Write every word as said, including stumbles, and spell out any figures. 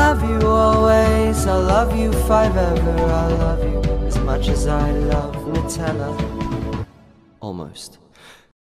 love you always, I'll love you forever. I'll love you as much as I love Nutella. Almost.